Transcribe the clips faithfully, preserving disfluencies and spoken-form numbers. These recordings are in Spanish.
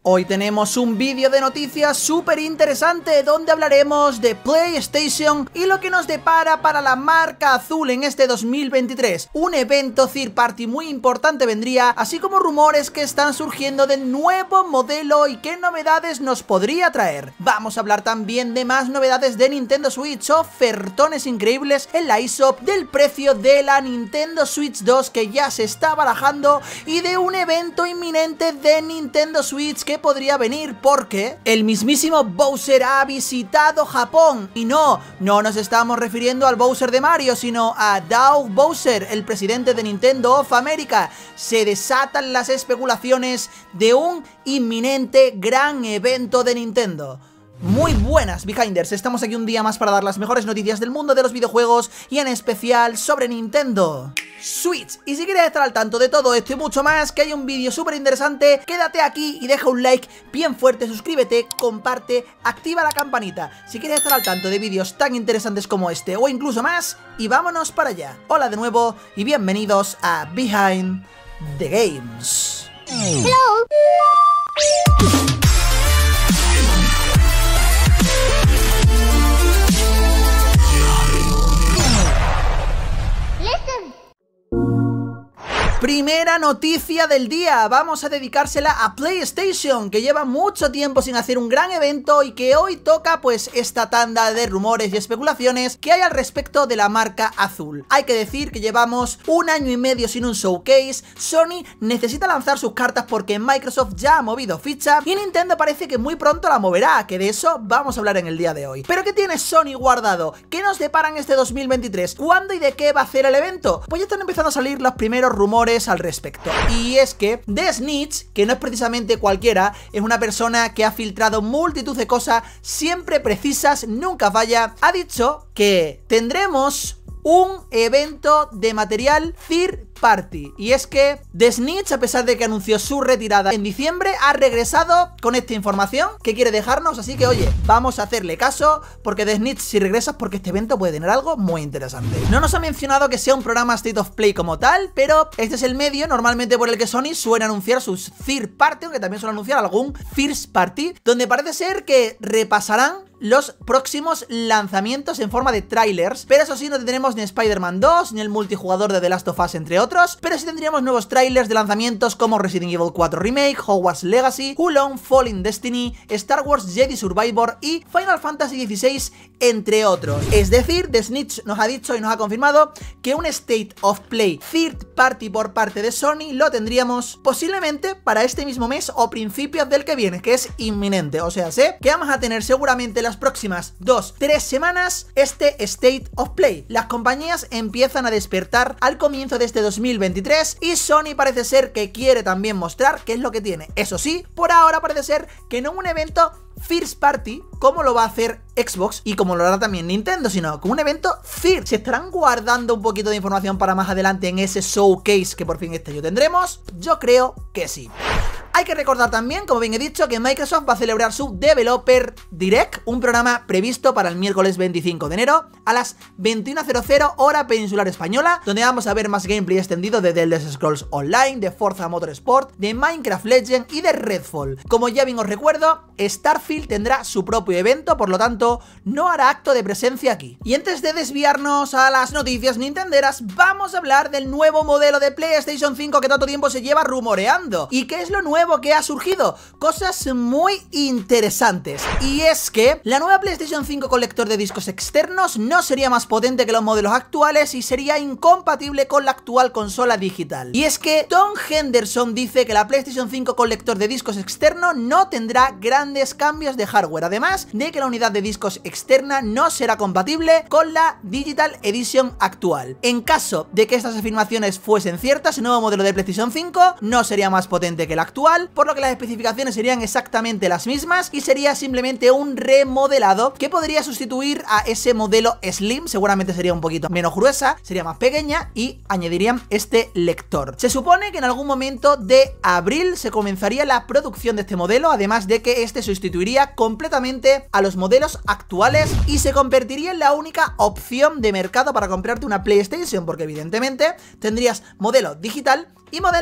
Hoy tenemos un vídeo de noticias súper interesante donde hablaremos de PlayStation y lo que nos depara para la marca azul en este dos mil veintitrés. Un evento third party muy importante vendría, así como rumores que están surgiendo del nuevo modelo y qué novedades nos podría traer. Vamos a hablar también de más novedades de Nintendo Switch, ofertones increíbles en la eShop, del precio de la Nintendo Switch dos que ya se está barajando y de un evento inminente de Nintendo Switch que podría venir porque el mismísimo Bowser ha visitado Japón. Y no, no nos estamos refiriendo al Bowser de Mario, sino a Doug Bowser, el presidente de Nintendo of America. Se desatan las especulaciones de un inminente gran evento de Nintendo. Muy buenas, Behinders, estamos aquí un día más para dar las mejores noticias del mundo de los videojuegos y en especial sobre Nintendo Switch. Y si quieres estar al tanto de todo esto y mucho más, que hay un vídeo súper interesante, quédate aquí y deja un like bien fuerte, suscríbete, comparte, activa la campanita si quieres estar al tanto de vídeos tan interesantes como este o incluso más, y vámonos para allá. Hola de nuevo y bienvenidos a Behind the Games. Hello. Primera noticia del día, vamos a dedicársela a PlayStation, que lleva mucho tiempo sin hacer un gran evento y que hoy toca pues esta tanda de rumores y especulaciones que hay al respecto de la marca azul. Hay que decir que llevamos un año y medio sin un showcase, Sony necesita lanzar sus cartas porque Microsoft ya ha movido ficha y Nintendo parece que muy pronto la moverá, que de eso vamos a hablar en el día de hoy. ¿Pero qué tiene Sony guardado? ¿Qué nos deparan este dos mil veintitrés? ¿Cuándo y de qué va a hacer el evento? Pues ya están empezando a salir los primeros rumores al respecto, y es que The Snitch, que no es precisamente cualquiera, es una persona que ha filtrado multitud de cosas siempre precisas, nunca falla, ha dicho que tendremos un evento de material third party. Y es que The Snitch, a pesar de que anunció su retirada en diciembre, ha regresado con esta información que quiere dejarnos, así que oye, vamos a hacerle caso, porque The Snitch, si regresas, porque este evento puede tener algo muy interesante. No nos ha mencionado que sea un programa State of Play como tal, pero este es el medio normalmente por el que Sony suele anunciar sus third party, aunque también suele anunciar algún first party, donde parece ser que repasarán los próximos lanzamientos en forma de trailers. Pero eso sí, no tendremos ni Spider-Man dos, ni el multijugador de The Last of Us, entre otros, pero sí tendríamos nuevos trailers de lanzamientos como Resident Evil cuatro Remake, Hogwarts Legacy, Hulon, Fallen Destiny, Star Wars Jedi Survivor y Final Fantasy dieciséis, entre otros. Es decir, The Snitch nos ha dicho y nos ha confirmado que un State of Play third party por parte de Sony lo tendríamos posiblemente para este mismo mes o principios del que viene, que es inminente. O sea, sé que vamos a tener seguramente las próximas dos, tres semanas este State of Play. Las compañías empiezan a despertar al comienzo de este dos mil veintitrés y Sony parece ser que quiere también mostrar qué es lo que tiene. Eso sí, por ahora parece ser que no un evento first party como lo va a hacer Xbox y como lo hará también Nintendo, sino como un evento third. ¿Se estarán guardando un poquito de información para más adelante en ese showcase que por fin este año tendremos? Yo creo que sí. Hay que recordar también, como bien he dicho, que Microsoft va a celebrar su Developer Direct, un programa previsto para el miércoles veinticinco de enero a las veintiuna cero hora peninsular española, donde vamos a ver más gameplay extendido de The Elder Scrolls Online, de Forza Motorsport, de Minecraft Legends y de Redfall. Como ya bien os recuerdo, Starfield tendrá su propio evento, por lo tanto no hará acto de presencia aquí. Y antes de desviarnos a las noticias nintenderas, vamos a hablar del nuevo modelo de PlayStation cinco que tanto tiempo se lleva rumoreando. ¿Y qué es lo nuevo que ha surgido? Cosas muy interesantes. Y es que la nueva PlayStation cinco con lector de discos externos no sería más potente que los modelos actuales y sería incompatible con la actual consola digital. Y es que Tom Henderson dice que la PlayStation cinco con lector de discos externo no tendrá grandes cambios de hardware, además de que la unidad de discos externa no será compatible con la Digital Edition actual. En caso de que estas afirmaciones fuesen ciertas, el nuevo modelo de PlayStation cinco no sería más potente que el actual, por lo que las especificaciones serían exactamente las mismas y sería simplemente un remodelado que podría sustituir a ese modelo Slim. Seguramente sería un poquito menos gruesa, sería más pequeña y añadirían este lector. Se supone que en algún momento de abril se comenzaría la producción de este modelo, además de que este sustituiría completamente a los modelos actuales y se convertiría en la única opción de mercado para comprarte una PlayStation, porque evidentemente tendrías modelo digital y modelo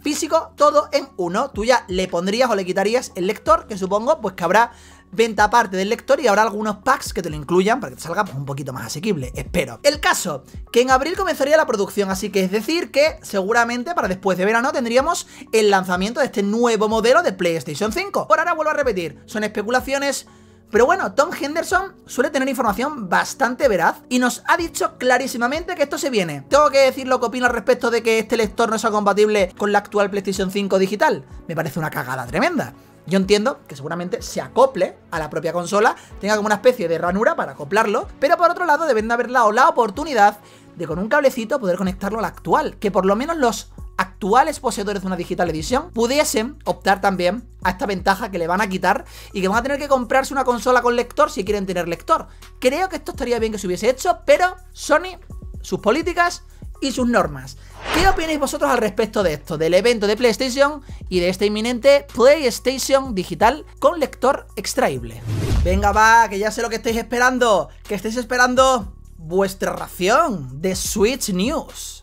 físico, todo en uno. Tú ya le pondrías o le quitarías el lector, que supongo pues que habrá venta aparte del lector y habrá algunos packs que te lo incluyan para que te salga pues, un poquito más asequible, espero. El caso, que en abril comenzaría la producción, así que es decir que seguramente para después de verano tendríamos el lanzamiento de este nuevo modelo de PlayStation cinco. Por ahora vuelvo a repetir, son especulaciones, pero bueno, Tom Henderson suele tener información bastante veraz y nos ha dicho clarísimamente que esto se viene. ¿Tengo que decir lo que opino al respecto de que este lector no sea compatible con la actual PlayStation cinco digital? Me parece una cagada tremenda. Yo entiendo que seguramente se acople a la propia consola, tenga como una especie de ranura para acoplarlo, pero por otro lado deben de haber dado la oportunidad de con un cablecito poder conectarlo a la actual, que por lo menos los actuales poseedores de una Digital Edition pudiesen optar también a esta ventaja que le van a quitar y que van a tener que comprarse una consola con lector si quieren tener lector. Creo que esto estaría bien que se hubiese hecho, pero Sony, sus políticas y sus normas. ¿Qué opináis vosotros al respecto de esto, del evento de PlayStation y de este inminente PlayStation digital con lector extraíble? Venga va, que ya sé lo que estáis esperando, que estáis esperando vuestra ración de Switch News.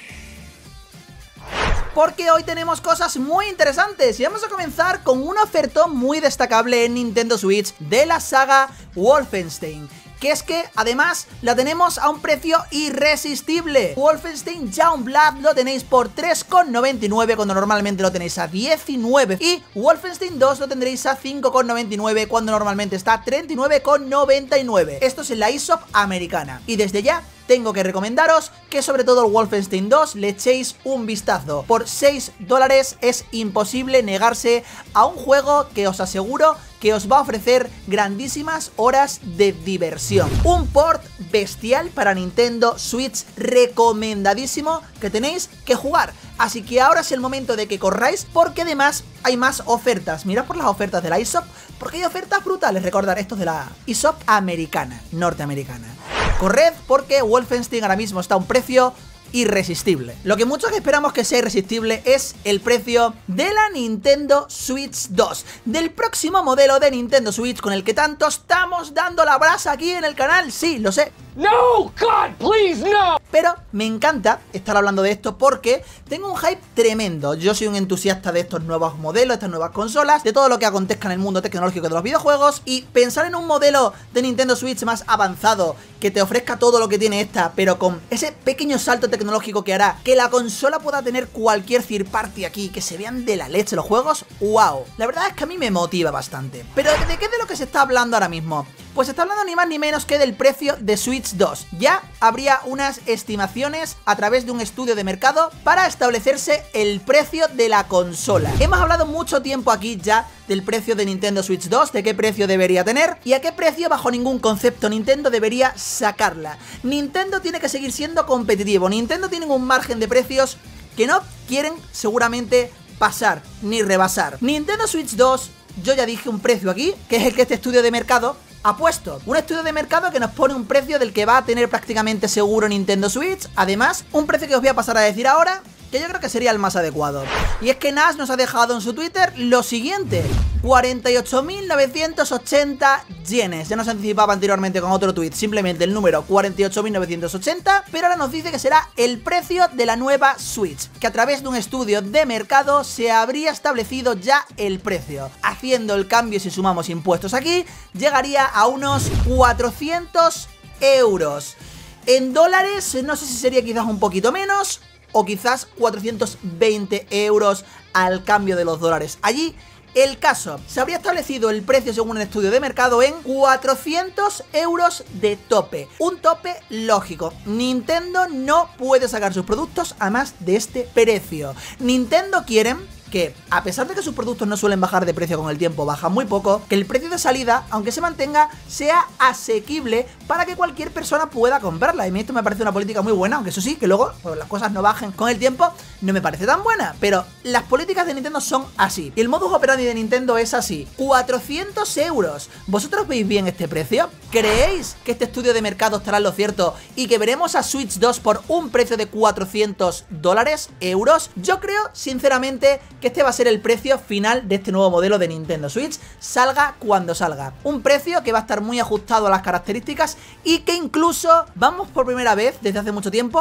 Porque hoy tenemos cosas muy interesantes y vamos a comenzar con un ofertón muy destacable en Nintendo Switch de la saga Wolfenstein, que es que además la tenemos a un precio irresistible. Wolfenstein Youngblood lo tenéis por tres con noventa y nueve cuando normalmente lo tenéis a diecinueve, y Wolfenstein dos lo tendréis a cinco con noventa y nueve cuando normalmente está a treinta y nueve con noventa y nueve. Esto es en la eShop americana y desde ya tengo que recomendaros que sobre todo el Wolfenstein dos le echéis un vistazo. Por seis dólares es imposible negarse a un juego que os aseguro que os va a ofrecer grandísimas horas de diversión. Un port bestial para Nintendo Switch recomendadísimo que tenéis que jugar. Así que ahora es el momento de que corráis porque además hay más ofertas. Mirad por las ofertas de la eShop porque hay ofertas brutales. Recordad, esto es de la eShop americana, norteamericana. Corred porque Wolfenstein ahora mismo está a un precio irresistible. Lo que muchos esperamos que sea irresistible es el precio de la Nintendo Switch dos, del próximo modelo de Nintendo Switch con el que tanto estamos dando la brasa aquí en el canal. Sí, lo sé. No, God, please, no. Pero me encanta estar hablando de esto porque tengo un hype tremendo. Yo soy un entusiasta de estos nuevos modelos, estas nuevas consolas, de todo lo que acontezca en el mundo tecnológico de los videojuegos, y pensar en un modelo de Nintendo Switch más avanzado que te ofrezca todo lo que tiene esta, pero con ese pequeño salto tecnológico que hará que la consola pueda tener cualquier third party aquí, que se vean de la leche los juegos, wow. La verdad es que a mí me motiva bastante. Pero ¿de qué es de lo que se está hablando ahora mismo? Pues se está hablando ni más ni menos que del precio de Switch dos. Ya habría unas estimaciones a través de un estudio de mercado para establecerse el precio de la consola. Hemos hablado mucho tiempo aquí ya del precio de Nintendo Switch dos, de qué precio debería tener y a qué precio bajo ningún concepto Nintendo debería sacarla. Nintendo tiene que seguir siendo competitivo. Nintendo tiene un margen de precios que no quieren seguramente pasar ni rebasar. Nintendo Switch dos, yo ya dije un precio aquí, que es el que este estudio de mercado ha puesto. Un estudio de mercado que nos pone un precio del que va a tener prácticamente seguro Nintendo Switch. Además, un precio que os voy a pasar a decir ahora, que yo creo que sería el más adecuado. Y es que Nash nos ha dejado en su Twitter lo siguiente: cuarenta y ocho mil novecientos ochenta yenes. Ya nos anticipaba anteriormente con otro tweet simplemente el número cuarenta y ocho mil novecientos ochenta, pero ahora nos dice que será el precio de la nueva Switch, que a través de un estudio de mercado se habría establecido ya el precio. Haciendo el cambio, si sumamos impuestos aquí, llegaría a unos cuatrocientos euros. En dólares, no sé si sería quizás un poquito menos, o quizás cuatrocientos veinte euros al cambio de los dólares allí. El caso, se habría establecido el precio según un estudio de mercado en cuatrocientos euros de tope. Un tope lógico. Nintendo no puede sacar sus productos a más de este precio. Nintendo quiere que, a pesar de que sus productos no suelen bajar de precio con el tiempo, bajan muy poco, que el precio de salida, aunque se mantenga, sea asequible para que cualquier persona pueda comprarla. Y a mí esto me parece una política muy buena, aunque eso sí, que luego pues, las cosas no bajen con el tiempo, no me parece tan buena. Pero las políticas de Nintendo son así. Y el modus operandi de Nintendo es así. cuatrocientos euros. ¿Vosotros veis bien este precio? ¿Creéis que este estudio de mercado estará en lo cierto y que veremos a Switch dos por un precio de cuatrocientos dólares, euros? Yo creo, sinceramente, que este va a ser el precio final de este nuevo modelo de Nintendo Switch, salga cuando salga. Un precio que va a estar muy ajustado a las características y que incluso vamos por primera vez desde hace mucho tiempo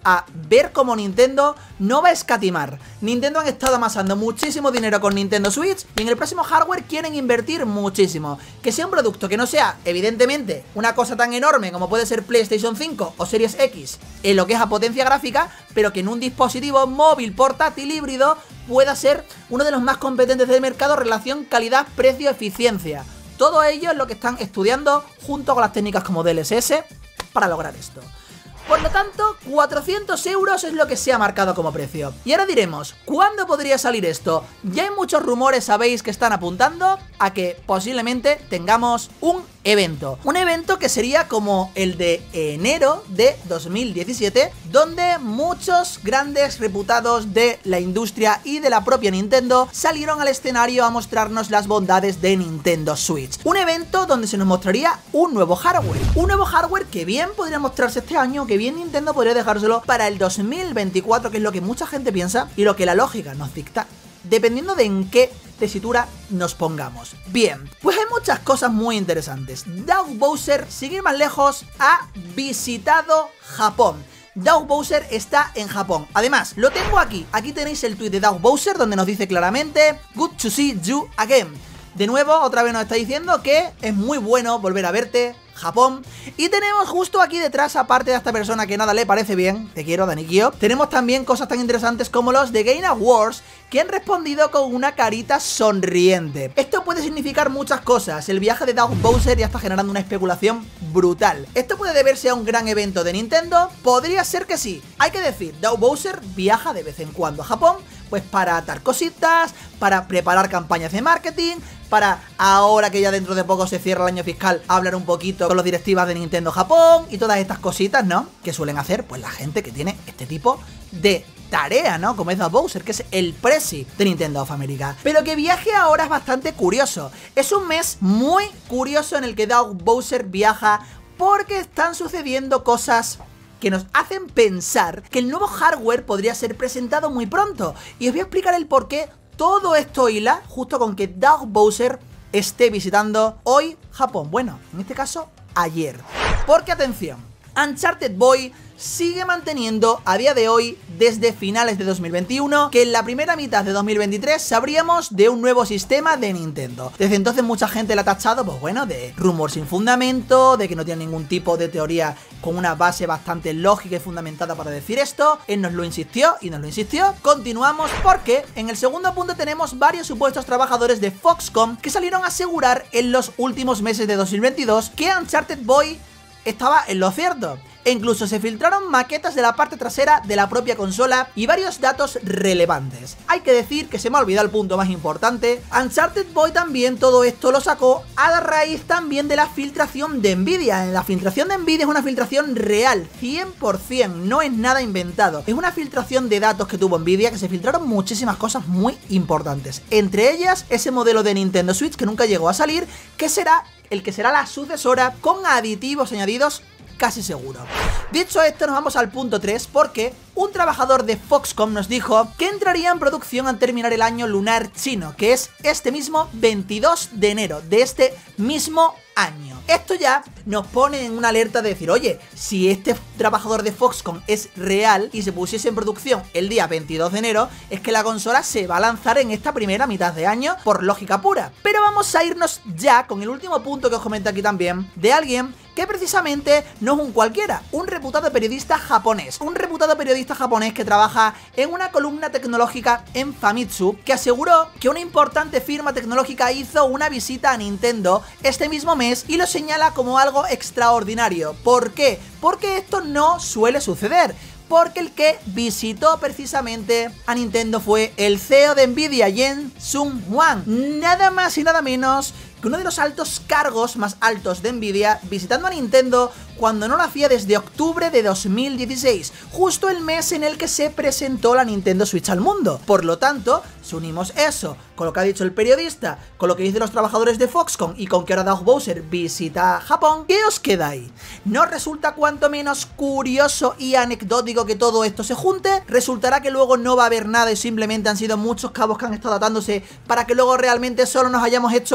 a ver cómo Nintendo no va a escatimar. Nintendo han estado amasando muchísimo dinero con Nintendo Switch y en el próximo hardware quieren invertir muchísimo. Que sea un producto que no sea, evidentemente, una cosa tan enorme como puede ser PlayStation cinco o Series X en lo que es a potencia gráfica, pero que en un dispositivo móvil, portátil, híbrido, pueda ser uno de los más competentes del mercado, relación calidad-precio-eficiencia. Todo ello es lo que están estudiando junto con las técnicas como D L S S para lograr esto. Por lo tanto, cuatrocientos euros es lo que se ha marcado como precio. Y ahora diremos, ¿cuándo podría salir esto? Ya hay muchos rumores, sabéis, que están apuntando a que posiblemente tengamos un evento. Un evento que sería como el de enero de dos mil diecisiete, donde muchos grandes reputados de la industria y de la propia Nintendo salieron al escenario a mostrarnos las bondades de Nintendo Switch. Un evento donde se nos mostraría un nuevo hardware. Un nuevo hardware que bien podría mostrarse este año, que bien Nintendo podría dejárselo para el dos mil veinticuatro, que es lo que mucha gente piensa y lo que la lógica nos dicta, dependiendo de en qué tesitura nos pongamos. Bien, pues hay muchas cosas muy interesantes. Doug Bowser, sin ir más lejos, ha visitado Japón. Doug Bowser está en Japón. Además, lo tengo aquí. Aquí tenéis el tweet de Doug Bowser donde nos dice claramente "Good to see you again". De nuevo, otra vez nos está diciendo que es muy bueno volver a verte, Japón. Y tenemos justo aquí detrás, aparte de esta persona que nada le parece bien, te quiero, Danikio, tenemos también cosas tan interesantes como los de Game Awards, que han respondido con una carita sonriente. Esto puede significar muchas cosas. El viaje de Doug Bowser ya está generando una especulación brutal. ¿Esto puede deberse a un gran evento de Nintendo? Podría ser que sí. Hay que decir, Doug Bowser viaja de vez en cuando a Japón, pues para atar cositas, para preparar campañas de marketing, para, ahora que ya dentro de poco se cierra el año fiscal, hablar un poquito con los directivas de Nintendo Japón y todas estas cositas, ¿no? Que suelen hacer pues la gente que tiene este tipo de tarea, ¿no? Como es Doug Bowser, que es el presi de Nintendo of America. Pero que viaje ahora es bastante curioso. Es un mes muy curioso en el que Doug Bowser viaja porque están sucediendo cosas que nos hacen pensar que el nuevo hardware podría ser presentado muy pronto. Y os voy a explicar el por qué todo esto hila justo con que Doug Bowser esté visitando hoy Japón. Bueno, en este caso, ayer. Porque, atención, Uncharted Boy sigue manteniendo a día de hoy, desde finales de dos mil veintiuno, que en la primera mitad de dos mil veintitrés sabríamos de un nuevo sistema de Nintendo. Desde entonces mucha gente le ha tachado, pues bueno, de rumor sin fundamento, de que no tiene ningún tipo de teoría con una base bastante lógica y fundamentada para decir esto. Él nos lo insistió y nos lo insistió. Continuamos porque en el segundo punto tenemos varios supuestos trabajadores de Foxconn que salieron a asegurar en los últimos meses de dos mil veintidós que Uncharted Boy estaba en lo cierto. E incluso se filtraron maquetas de la parte trasera de la propia consola y varios datos relevantes. Hay que decir que se me ha olvidado el punto más importante. Uncharted Boy también todo esto lo sacó a la raíz también de la filtración de Nvidia. La filtración de Nvidia es una filtración real, cien por cien, no es nada inventado. Es una filtración de datos que tuvo Nvidia, que se filtraron muchísimas cosas muy importantes. Entre ellas, ese modelo de Nintendo Switch que nunca llegó a salir, que será el que será la sucesora con aditivos añadidos casi seguro. Dicho esto, nos vamos al punto tres, porque un trabajador de Foxconn nos dijo que entraría en producción al terminar el año lunar chino, que es este mismo veintidós de enero de este mismo año. Esto ya nos pone en una alerta de decir, oye, si este trabajador de Foxconn es real y se pusiese en producción el día veintidós de enero, es que la consola se va a lanzar en esta primera mitad de año por lógica pura. Pero vamos a irnos ya con el último punto que os comento aquí también, de alguien que precisamente no es un cualquiera, un reputado periodista japonés, un reputado periodista japonés que trabaja en una columna tecnológica en Famitsu, que aseguró que una importante firma tecnológica hizo una visita a Nintendo este mismo mes y lo señala como algo extraordinario. ¿Por qué? Porque esto no suele suceder. Porque el que visitó precisamente a Nintendo fue el C E O de Nvidia, Jensen Huang. Nada más y nada menos que uno de los altos cargos más altos de Nvidia, visitando a Nintendo cuando no lo hacía desde octubre de dos mil dieciséis, justo el mes en el que se presentó la Nintendo Switch al mundo. Por lo tanto, si unimos eso con lo que ha dicho el periodista, con lo que dicen los trabajadores de Foxconn y con que ahora Doug Bowser visita Japón, ¿qué os queda ahí? ¿No resulta cuanto menos curioso y anecdótico que todo esto se junte? ¿Resultará que luego no va a haber nada y simplemente han sido muchos cabos que han estado atándose para que luego realmente solo nos hayamos hecho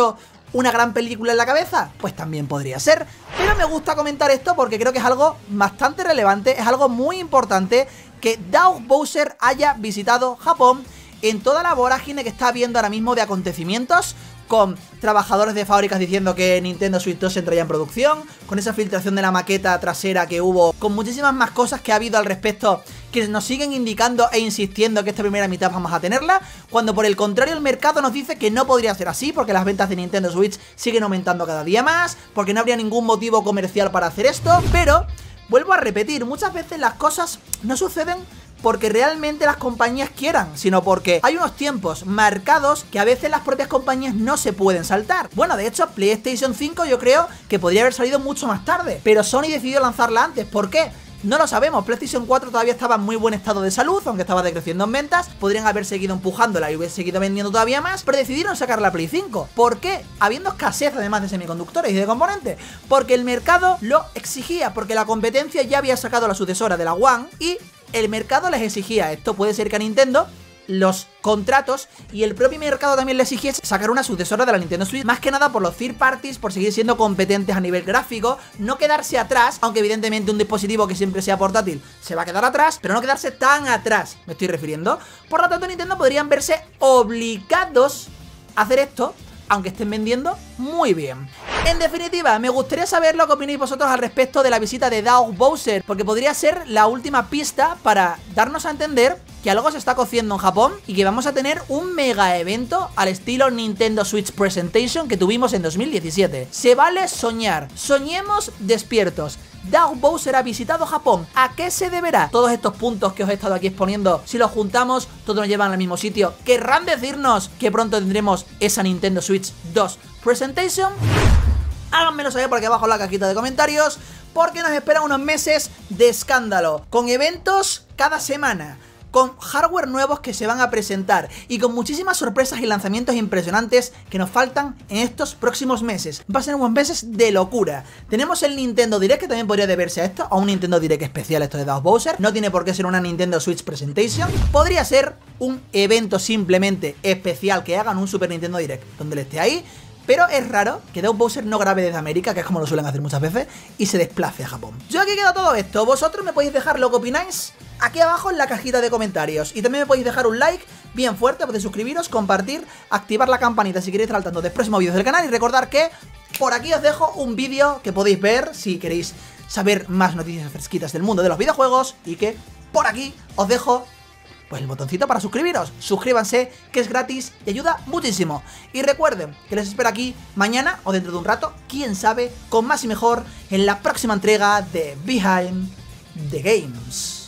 una gran película en la cabeza? Pues también podría ser. Pero me gusta comentar esto porque creo que es algo bastante relevante, es algo muy importante que Doug Bowser haya visitado Japón en toda la vorágine que está habiendo ahora mismo de acontecimientos, con trabajadores de fábricas diciendo que Nintendo Switch dos entraría en producción, con esa filtración de la maqueta trasera que hubo, con muchísimas más cosas que ha habido al respecto que nos siguen indicando e insistiendo que esta primera mitad vamos a tenerla, cuando por el contrario el mercado nos dice que no podría ser así, porque las ventas de Nintendo Switch siguen aumentando cada día más, porque no habría ningún motivo comercial para hacer esto. Pero vuelvo a repetir, muchas veces las cosas no suceden porque realmente las compañías quieran, sino porque hay unos tiempos marcados que a veces las propias compañías no se pueden saltar. Bueno, de hecho, PlayStation cinco yo creo que podría haber salido mucho más tarde, pero Sony decidió lanzarla antes. ¿Por qué? No lo sabemos. PlayStation cuatro todavía estaba en muy buen estado de salud, aunque estaba decreciendo en ventas. Podrían haber seguido empujándola y hubiese seguido vendiendo todavía más, pero decidieron sacar la Play cinco. ¿Por qué? Habiendo escasez además de semiconductores y de componentes. Porque el mercado lo exigía, porque la competencia ya había sacado la sucesora de la One y el mercado les exigía esto. Puede ser que a Nintendo los contratos y el propio mercado también le exigiese sacar una sucesora de la Nintendo Switch, más que nada por los third parties, por seguir siendo competentes a nivel gráfico, no quedarse atrás, aunque evidentemente un dispositivo que siempre sea portátil se va a quedar atrás, pero no quedarse tan atrás, me estoy refiriendo. Por lo tanto, Nintendo podrían verse obligados a hacer esto, aunque estén vendiendo muy bien. En definitiva, me gustaría saber lo que opináis vosotros al respecto de la visita de Doug Bowser, porque podría ser la última pista para darnos a entender que algo se está cociendo en Japón y que vamos a tener un mega evento al estilo Nintendo Switch Presentation que tuvimos en dos mil diecisiete. Se vale soñar, soñemos despiertos. Doug Bowser ha visitado Japón. ¿A qué se deberá? Todos estos puntos que os he estado aquí exponiendo, si los juntamos, todos nos llevan al mismo sitio. ¿Querrán decirnos que pronto tendremos esa Nintendo Switch dos Presentation? Háganmelo saber por aquí abajo en la cajita de comentarios, porque nos esperan unos meses de escándalo, con eventos cada semana, con hardware nuevos que se van a presentar y con muchísimas sorpresas y lanzamientos impresionantes que nos faltan en estos próximos meses. Va a ser unos meses de locura. Tenemos el Nintendo Direct, que también podría deberse a esto, a un Nintendo Direct especial esto de Doug Bowser. No tiene por qué ser una Nintendo Switch Presentation. Podría ser un evento simplemente especial, que hagan un Super Nintendo Direct donde él esté ahí. Pero es raro que Doug Bowser no grabe desde América, que es como lo suelen hacer muchas veces, y se desplace a Japón. Yo aquí queda todo esto. Vosotros me podéis dejar lo que opináis aquí abajo en la cajita de comentarios. Y también me podéis dejar un like bien fuerte, podéis suscribiros, compartir, activar la campanita si queréis estar al tanto de próximos vídeos del canal. Y recordar que por aquí os dejo un vídeo que podéis ver si queréis saber más noticias fresquitas del mundo de los videojuegos. Y que por aquí os dejo pues el botoncito para suscribiros. Suscríbanse, que es gratis y ayuda muchísimo. Y recuerden que les espero aquí mañana o dentro de un rato, quién sabe, con más y mejor en la próxima entrega de Behind the Games.